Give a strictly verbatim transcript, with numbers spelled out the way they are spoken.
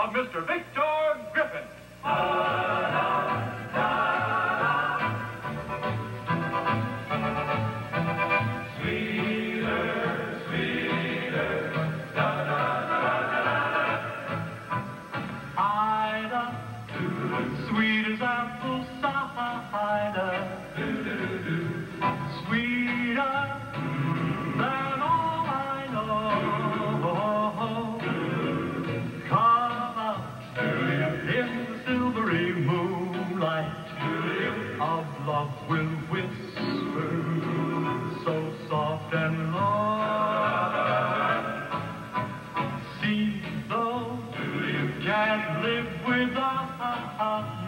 of Mister Victor Griffin. Sweeter, sweeter, da-da-da-da-da-da. Ida, sweet as apple cider, sweeter than all I know. Come out in the silvery moonlight, of love will whisper, so soft and low. See though you can't live without